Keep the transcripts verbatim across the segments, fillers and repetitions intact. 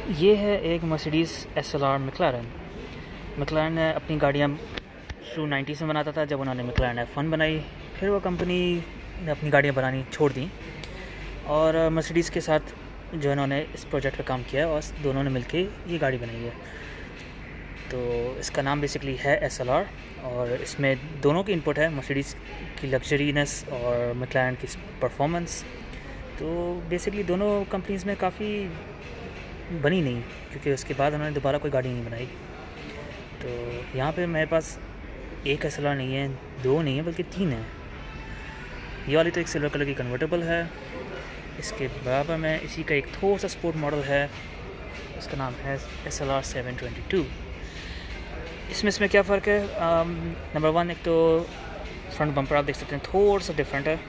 ये है एक Mercedes S L R McLaren. McLaren ने अपनी गाड़ियाँ शुरू नाइन्टीज़ में बनाता था, जब उन्होंने मैक्लारेन एफ वन बनाई, फिर वो कंपनी ने अपनी गाड़ियाँ बनानी छोड़ दी और मर्सिडीज़ के साथ जो इन्होंने इस प्रोजेक्ट पे काम किया और दोनों ने मिलके ये गाड़ी बनाई है। तो इसका नाम बेसिकली है एस एल आर और इसमें दोनों की इनपुट है, मर्सिडीज़ की लग्जरीनेस और मैक्लारेन की परफॉर्मेंस। तो बेसिकली दोनों कंपनीज़ में काफ़ी बनी नहीं, क्योंकि उसके बाद उन्होंने दोबारा कोई गाड़ी नहीं बनाई। तो यहाँ पे मेरे पास एक एस एल आर नहीं है, दो नहीं है, बल्कि तीन है। ये वाली तो एक सिल्वर कलर की कन्वर्टेबल है, इसके बराबर में इसी का एक थोड़ा सा स्पोर्ट मॉडल है, उसका नाम है S L R seven twenty two. इसमें इसमें क्या फ़र्क है? नंबर वन, एक तो फ्रंट बम्पर आप देख सकते हैं थोड़ा सा डिफरेंट है,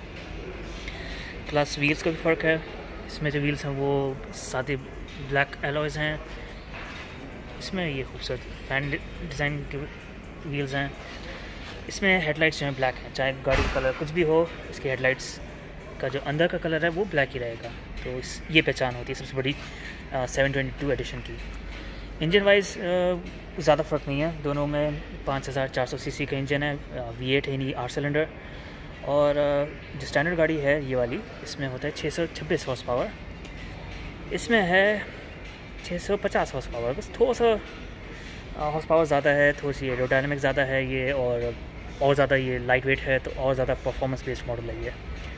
प्लस व्हील्स का भी फ़र्क है। इसमें जो व्हील्स हैं वो सादे ब्लैक एलॉयज़ हैं, इसमें ये खूबसूरत फैन डिज़ाइन के व्हील्स हैं। इसमें हेडलाइट्स जो हैं ब्लैक हैं, चाहे गाड़ी का कलर कुछ भी हो, इसके हेडलाइट्स का जो अंदर का कलर है वो ब्लैक ही रहेगा। तो इस ये पहचान होती है सबसे बड़ी सेवन ट्वेंटी टू एडिशन की। इंजन वाइज ज़्यादा फ़र्क नहीं है, दोनों में पाँच हज़ार चार सौ सी सी का इंजन है, वी एट है यानी आठ सिलेंडर। और जो स्टैंडर्ड गाड़ी है ये वाली, इसमें होता है छः सौ छब्बीस हॉर्स पावर, इसमें है छः सौ पचास हॉर्स पावर। बस थोड़ा सा हॉर्स पावर ज़्यादा है, थोड़ी सी एरोडायनामिक ज़्यादा है ये, और और ज़्यादा ये लाइट वेट है, तो और ज़्यादा परफॉर्मेंस बेस्ड मॉडल है ये।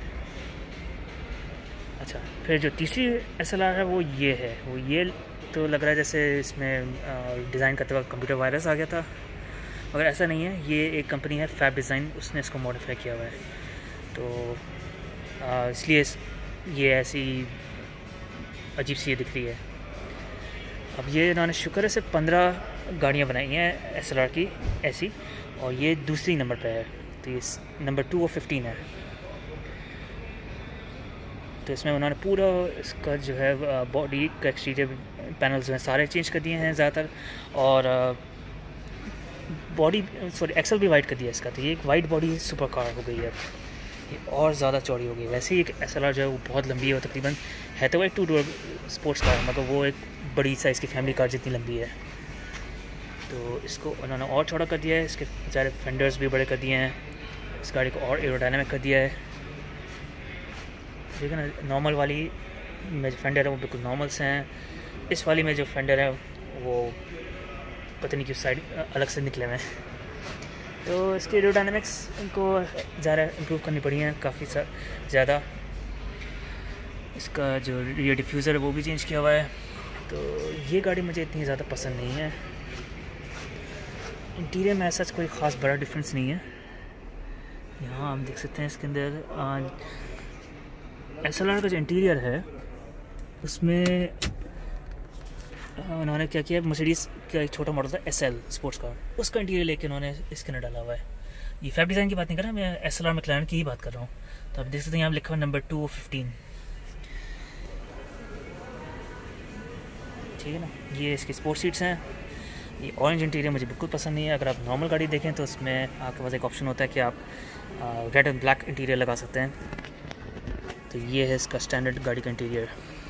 अच्छा, फिर जो तीसरी एस एल आर है वो ये है, वो ये तो लग रहा है जैसे इसमें डिज़ाइन करते वक्त कंप्यूटर वायरस आ गया था, मगर ऐसा नहीं है। ये एक कंपनी है फैब डिज़ाइन, उसने इसको मॉडिफाई किया हुआ है, तो आ, इसलिए ये ऐसी अजीब सी दिख रही है। अब ये इन्होंने शुक्र है से पंद्रह गाड़ियाँ बनाई हैं एस एल आर की ऐसी, और ये दूसरी नंबर पे है, तो ये नंबर टू और फिफ्टीन है। तो इसमें उन्होंने पूरा इसका जो है बॉडी का एक्सटीरियर पैनल्स जो हैं सारे चेंज कर दिए हैं ज़्यादातर, और बॉडी सॉरी एक्सल भी वाइड कर दिया इसका। तो ये एक वाइड बॉडी सुपर कार हो गई है, ये और ज़्यादा चौड़ी हो गई। वैसे ही एक एस एल आर जो है वो बहुत लंबी है, वो तकरीबन है तो वो एक टू डोर स्पोर्ट्स कार, मतलब वो एक बड़ी साइज़ की फैमिली कार जितनी लंबी है। तो इसको उन्होंने और चौड़ा कर दिया है, इसके सारे फेंडर्स भी बड़े कर दिए हैं, इस गाड़ी को और एरोडायनामिक कर दिया है। देखिए ना, नॉर्मल वाली में जो फेंडर है वो बिल्कुल नॉर्मल से हैं, इस वाली में जो फेंडर है वो पता नहीं किस साइड अलग से निकले हुए हैं। तो इसके एरोडायनामिक्स इनको ज़्यादा इम्प्रूव करनी पड़ी हैं काफ़ी ज़्यादा। इसका जो रियर डिफ्यूज़र है वो भी चेंज किया हुआ है। तो ये गाड़ी मुझे इतनी ज़्यादा पसंद नहीं है। इंटीरियर में ऐसा कोई ख़ास बड़ा डिफरेंस नहीं है। यहाँ हम देख सकते हैं इसके अंदर एस एल आर का जो इंटीरियर है उसमें उन्होंने क्या किया, मर्सिडीज़ का एक छोटा मॉडल था एस एल स्पोर्ट्स कार, उसका इंटीरियर लेके उन्होंने इसके अंदर डाला हुआ है। ये फैब डिज़ाइन की बात नहीं कर रहा, मैं एस एल आर मैक्लारेन की ही बात कर रहा हूँ। तो आप देख सकते हैं यहाँ लिखा हुआ नंबर टू फिफ्टीन, ठीक है ना। ये इसकी स्पोर्ट सीट्स हैं। ये ऑरेंज इंटीरियर मुझे बिल्कुल पसंद नहीं है। अगर आप नॉर्मल गाड़ी देखें तो उसमें आपके पास एक ऑप्शन होता है कि आप रेड एंड ब्लैक इंटीरियर लगा सकते हैं। तो ये है इसका स्टैंडर्ड गाड़ी का इंटीरियर,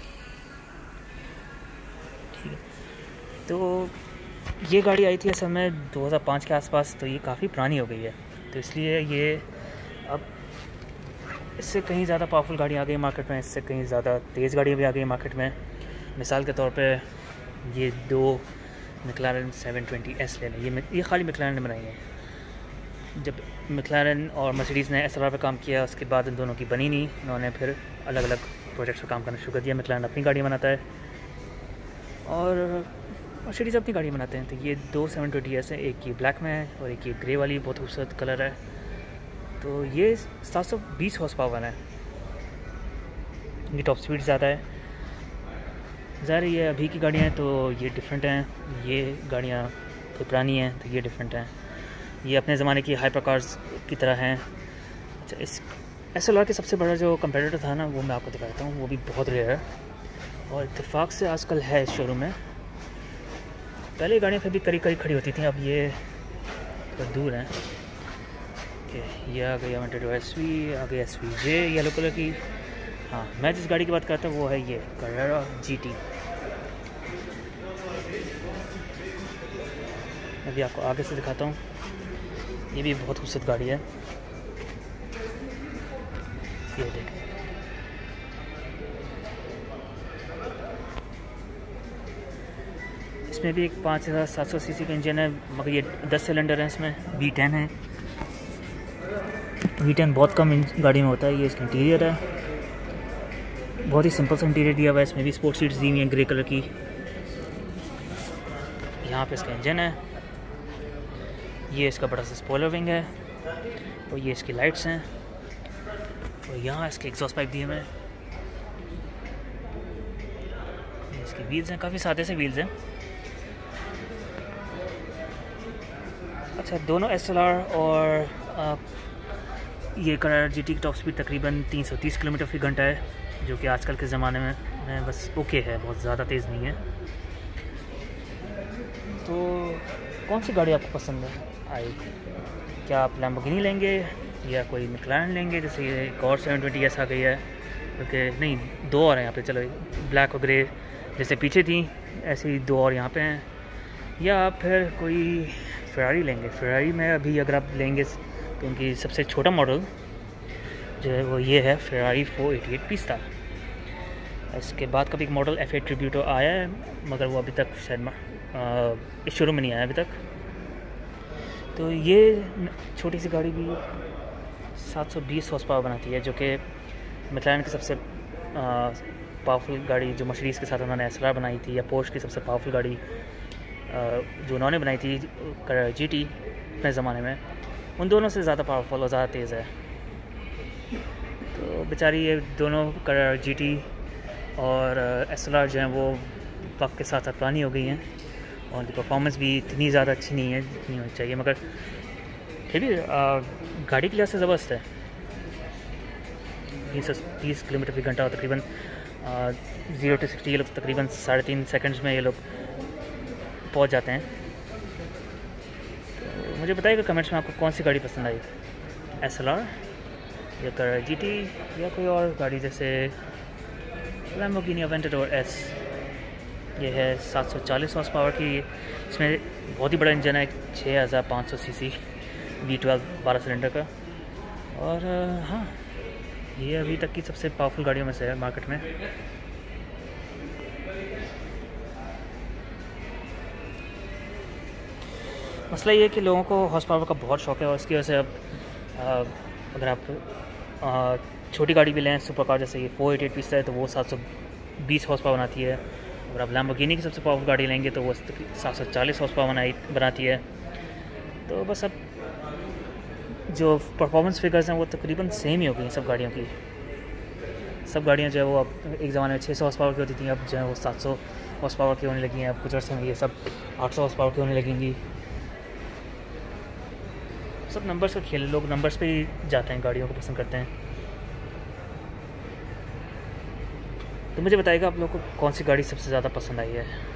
ठीक है। तो ये गाड़ी आई थी असल में दो हज़ार पाँच के आसपास, तो ये काफ़ी पुरानी हो गई है, तो इसलिए ये अब इससे कहीं ज़्यादा पावरफुल गाड़ी आ गई मार्केट में, इससे कहीं ज़्यादा तेज़ गाड़ियाँ भी आ गई मार्केट में। मिसाल के तौर पे ये दो मैक्लारेन सेवन ट्वेंटी एस ले लें, ये ये खाली मैक्लारेन ने बनाई है। जब मैक्लारेन और मर्सिडीज़ ने एस एल आर पर काम किया, उसके बाद इन दोनों की बनी नहीं, उन्होंने फिर अलग अलग प्रोजेक्ट्स पर काम करना शुरू कर दिया। मैक्लारेन अपनी गाड़ियाँ बनाता है और मर्सिडीज़ अपनी गाड़ियाँ बनाते हैं। तो ये दो सेवन ट्वेंटी एस है, एक ये ब्लैक में है और एक ये ग्रे वाली बहुत खूबसूरत कलर है। तो ये सात सौ बीस हॉर्स पावर है, ये टॉप स्पीड ज़्यादा है। ज़ाहिर ये अभी की गाड़ियाँ हैं तो ये डिफरेंट हैं, ये गाड़ियाँ तो पुरानी हैं तो ये डिफरेंट हैं, ये अपने ज़माने की हाइपर कार्स की तरह हैं। अच्छा, इस एस एल आर के सबसे बड़ा जो कंपेटिटर था ना, वो मैं आपको दिखाता हूँ, वो भी बहुत रेयर है और इत्तेफाक से आजकल है इस शोरूम में। पहले गाड़ियाँ फिर भी करीब करीब खड़ी होती थी, अब ये थोड़ा दूर हैं। ओके, ये आ गई अवेंटेडो एस वी, आ गई S V J yellow colour की। हाँ, मैं जिस गाड़ी की बात करता हूँ वो है ये कार्रेरा जी टी। मैं भी आपको आगे से दिखाता हूँ। ये भी बहुत खूबसूरत गाड़ी है, ये देखें। इसमें भी एक पाँच हज़ार सात सौ सी सी का इंजन है, मगर ये दस सिलेंडर है। इसमें वी टेन है। वी टेन बहुत कम गाड़ी में होता है। ये इसका इंटीरियर है, बहुत ही सिंपल सा इंटीरियर दिया हुआ है। इसमें भी स्पोर्ट्स सीट्स दी हुई हैं ग्रे कलर की। यहाँ पे इसका इंजन है, ये इसका बड़ा सा स्पॉइलर विंग है, और ये इसकी लाइट्स हैं, और यहाँ इसके एग्जॉस्ट पाइप दिए हुए हैं। इसकी व्हील्स हैं, काफ़ी सादे से व्हील्स हैं। अच्छा, दोनों एस एल आर और आ, ये करार जी टी की टॉप स्पीड तकरीबन तीन सौ तीस किलोमीटर फी घंटा है, जो कि आजकल के ज़माने में, में बस ओके है, बहुत ज़्यादा तेज़ नहीं है। तो कौन सी गाड़ी आपको पसंद है आई? क्या आप लैम्बोर्गिनी लेंगे या कोई मैक्लारेन लेंगे? जैसे ये एक और सेवन ट्वेंटी एस आ गई है, क्योंकि नहीं, दो और हैं यहाँ पे। चलो, ब्लैक और ग्रे जैसे पीछे थी, ऐसे ही दो और यहाँ पे हैं। या आप फिर कोई फेरारी लेंगे। फेरारी में अभी अगर आप लेंगे तो उनकी सबसे छोटा मॉडल जो है वो ये है, फेरारी फोर एटी एट पिस्ता। इसके बाद का भी एक मॉडल एफ एट ट्रिब्यूटो आया है, मगर वो अभी तक शायद इस शोरूम में नहीं आया अभी तक। तो ये छोटी सी गाड़ी भी सात सौ बीस हॉर्स पावर बनाती है, जो कि मैक्लारेन की सबसे पावरफुल गाड़ी जो मर्सिडीज़ के साथ उन्होंने एस एल आर बनाई थी, या पोर्श की सबसे पावरफुल गाड़ी जो उन्होंने बनाई थी जी टी अपने ज़माने में, उन दोनों से ज़्यादा पावरफुल और ज़्यादा तेज़ है। तो बेचारी ये दोनों जी टी और एस एल आर जो हैं वो वक्त के साथ साथ पुरानी हो गई हैं, और उनकी परफॉर्मेंस भी इतनी ज़्यादा अच्छी नहीं है जितनी होनी चाहिए, मगर फिर भी आ, गाड़ी के लिहाज से ज़बरदस्त है। तीन सौ तीस किलोमीटर फी घंटा, और तकरीबन ज़ीरो टू सिक्सटी ये लोग तकरीबन साढ़े तीन सेकेंड्स में ये लोग पहुंच जाते हैं। तो मुझे बताइएगा कमेंट्स में आपको कौन सी गाड़ी पसंद आई, एस एल आर या कर जी टी, या कोई और गाड़ी जैसे लैम्बोर्गिनी अवेंटडोर एस। ये है सात सौ चालीस हॉर्स पावर की। इसमें बहुत ही बड़ा इंजन है, छः हज़ार पाँच सौ सी सी वी ट्वेल्व बारह सिलेंडर का। और हाँ, ये अभी तक की सबसे पावरफुल गाड़ियों में से है मार्केट में। मसला ये है कि लोगों को हॉर्स पावर का बहुत शौक है, और इसकी वजह से अब अगर आप छोटी गाड़ी भी लें, सुपर कार जैसे ये फोर एटी एट पीस है, तो वो सात सौ बीस हॉर्स पावर बनाती है। अगर आप लैम्बोर्गिनी की सबसे पावरफुल गाड़ी लेंगे तो वो सात सौ चालीस हॉर्स पावर बनाई बनाती है। तो बस अब जो परफॉर्मेंस फिगर्स हैं वो तकरीबन सेम ही हो गई हैं सब गाड़ियों की। सब गाड़ियाँ जो है वो अब एक ज़माने में छः सौ हॉर्स पावर की होती थी, अब जो है वो सात सौ हॉर्स पावर की होने लगी हैं। अब कुछ अर्से में ये सब आठ सौ हॉर्स पावर की होने लगेंगी। सब नंबर्स का खेल, लोग नंबर्स पे ही जाते हैं, गाड़ियों को पसंद करते हैं। तो मुझे बताइएगा आप लोगों को कौन सी गाड़ी सबसे ज़्यादा पसंद आई है।